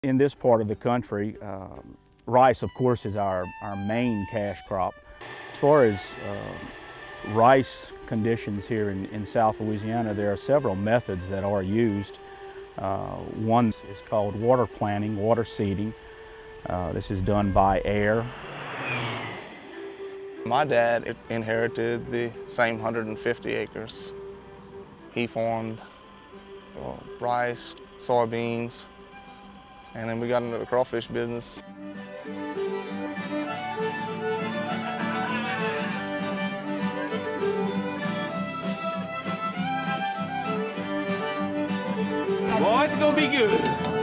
In this part of the country, rice, of course, is our main cash crop. As far as rice conditions here in South Louisiana, there are several methods that are used. One is called water planting, water seeding. This is done by air. My dad inherited the same 150 acres. He farmed rice, soybeans, and then we got into the crawfish business. Boy, it's gonna be good.